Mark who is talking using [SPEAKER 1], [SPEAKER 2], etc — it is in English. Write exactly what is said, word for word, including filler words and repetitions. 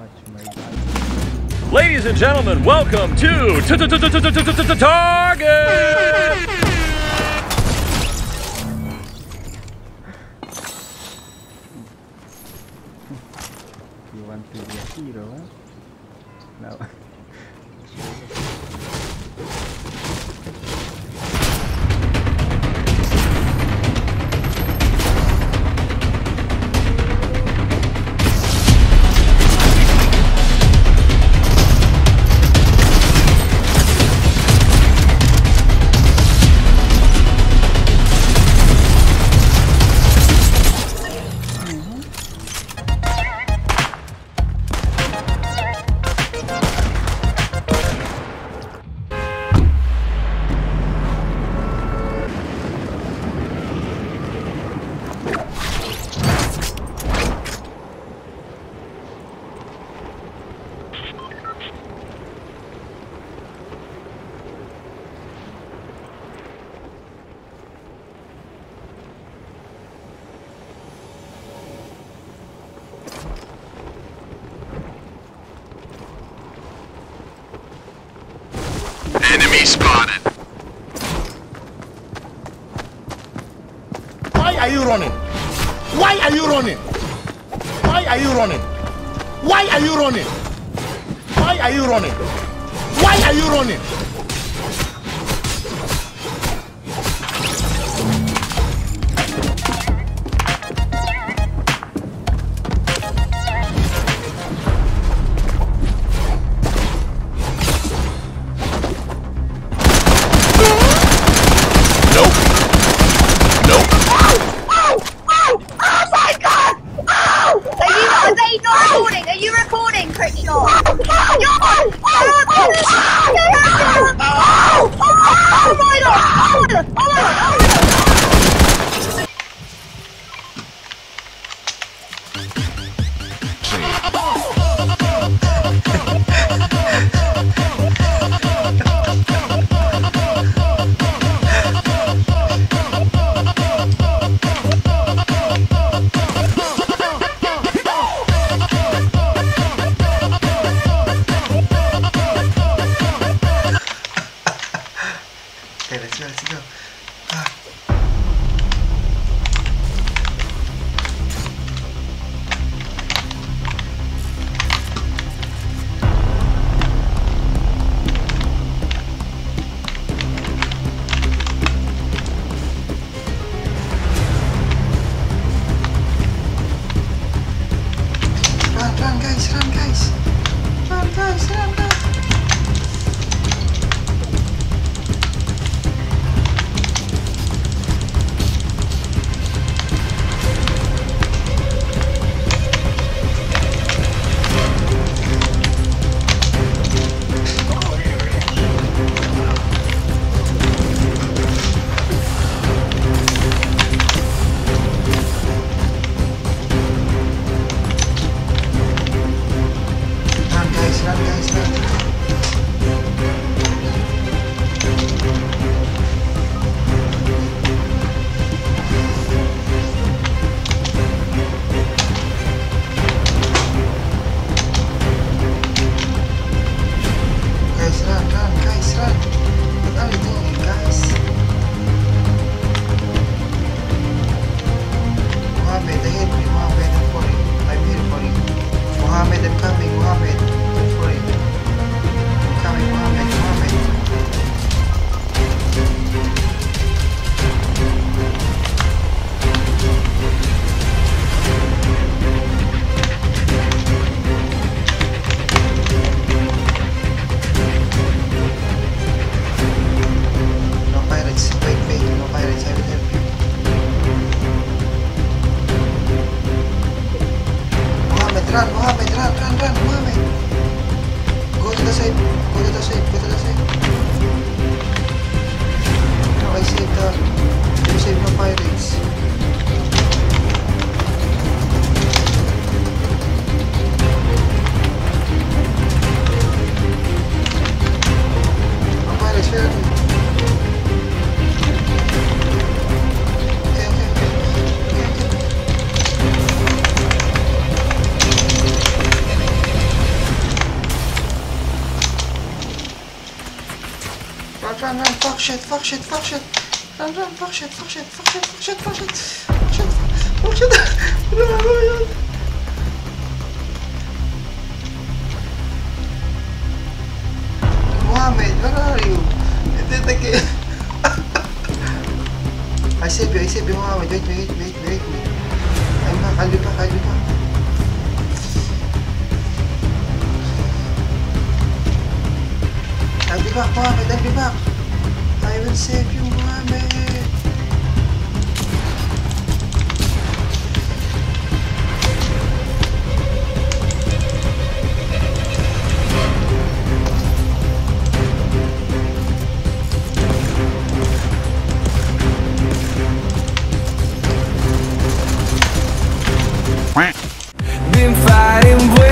[SPEAKER 1] Ladies and gentlemen, welcome to Target!
[SPEAKER 2] You want to be a hero, huh? No.
[SPEAKER 3] Enemy spotted.
[SPEAKER 4] Why are you running? Why are you running? Why are you running? Why are you running? Why are you running? Why are you running?
[SPEAKER 5] Okay, let's go, let's go. Ah. Run, run guys, run guys. Run guys, run guys. Run, Mohammed, run, run, run, Mohammed. Go to the side, go to the side, go to the side. No, I saved the, you saved the pirates. The pirates, where are you? run, run, fuck shit, fuck shit, fuck shit. Run, run, fuck shit, fuck shit, fuck shit, fuck shit, fuck shit. Fuck shit, fuck shit. Ano ba yun? Mohammed, where are you? Ito, take it. I save you, I save you, Mohammed. Wait, wait, wait, wait, wait. I'm back, I'll be back, I'll be back. I'll be back, Mohammed, I'll be back. I will save you, Mohammed.
[SPEAKER 6] Been fighting